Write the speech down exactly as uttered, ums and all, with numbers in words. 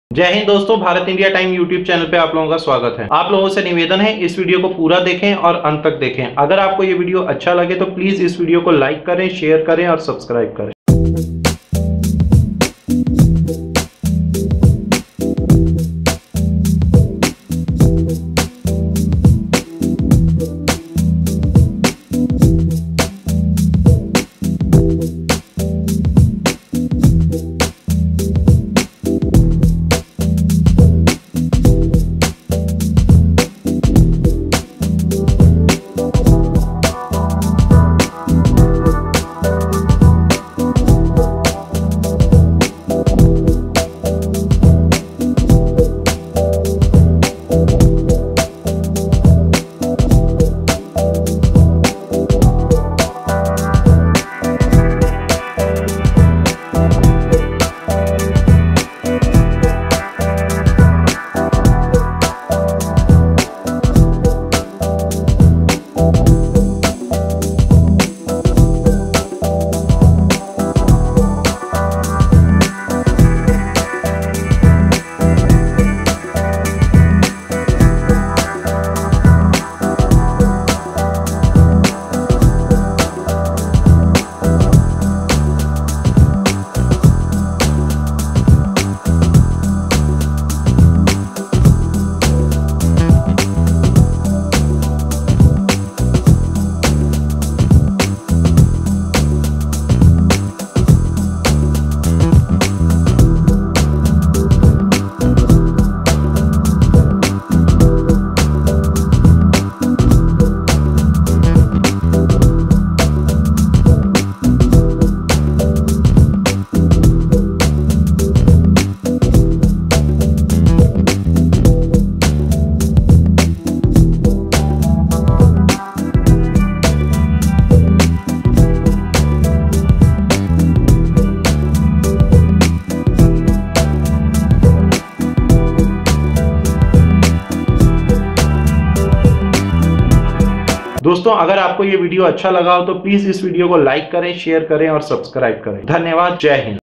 जय हिंद दोस्तों, Bharat India time YouTube channel पे आप लोगों का स्वागत है। आप लोगों से निवेदन है इस वीडियो को पूरा देखें और अंत तक देखें। अगर आपको ये वीडियो अच्छा लगे तो प्लीज इस वीडियो को लाइक करें, शेयर करें और सब्सक्राइब करें। दोस्तों, अगर आपको ये वीडियो अच्छा लगा हो तो प्लीज इस वीडियो को लाइक करें, शेयर करें और सब्सक्राइब करें। धन्यवाद। जय हिंद।